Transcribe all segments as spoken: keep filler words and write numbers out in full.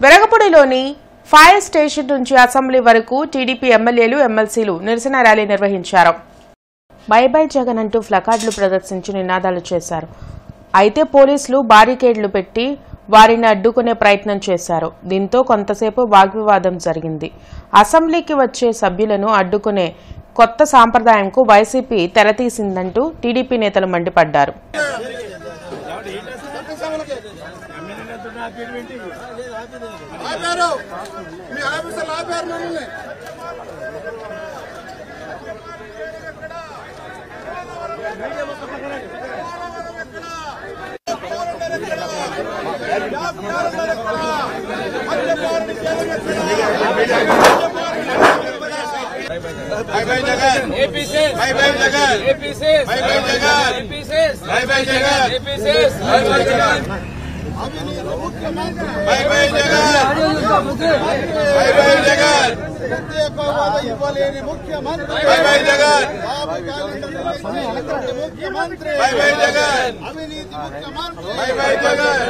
వెరగపూడిలోని fire station నుంచి assembly వరకు TDP ఎమ్మెల్యేలు ఎమ్మెల్సీలు నిరసన ర్యాలీ నిర్వహించారు. బై బై జగన్ అంటూ ప్లకార్డులు ప్రదర్శించి నినాదాలు చేశారు. అయితే పోలీసులు బారికేడ్లు పెట్టి వారిని అడ్డుకునే ప్రయత్నం చేశారు. దీంతో కొంతసేపు వాగ్వివాదం జరిగింది. అసెంబ్లీకి వచ్చే సభ్యులను అడ్డుకునే కొత్త సాంప్రదాయంకు వైసీపీ తెరతీసిందంటూ టీడీపీ నేతలు మండిపడ్డారు. Bye bye Jagan. A P C. Bye bye Jagan. A P C. Bye bye Jagan. A P C. Bye bye Jagan. A P C. Bye bye Jagan. Bye bye Jagan. Bye bye Jagan. Bye bye Jagan. Bye bye Jagan. Bye bye Jagan.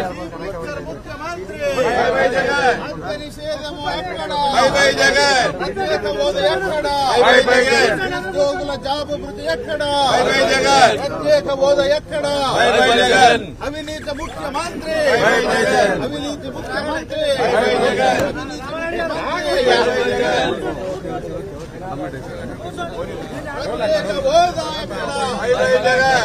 Bye bye Jagan. Bye bye Jagan. Bye bye Jagan. ఉద్యోగుల job వృద్ధి ఎక్కడ? Bye bye Jagan. ప్రత్యేక హోదా ఎక్కడ? Bye bye Jagan. అవినీతి ముఖ్యమంత్రి. Bye bye Jagan. అవినీతి ముఖ్యమంత్రి. Bye bye Jagan. అవినీతి ముఖ్యమంత్రి. Bye bye Jagan. ప్రత్యేక హోదా ఎక్కడ? Bye bye Jagan.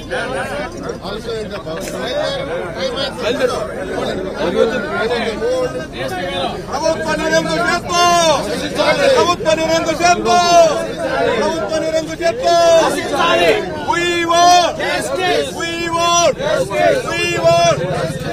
ప్రభుత్వ నిరంకు చెప్పు ప్రభుత్వ నిరంకు చెప్పు ప్రభుత్వ నిరంకు చెప్పు We want! We want! We want!